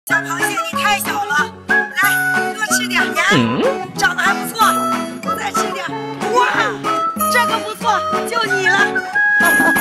小螃蟹，你太小了，来多吃点呀，长得还不错，再吃点。哇，这个不错，就你了。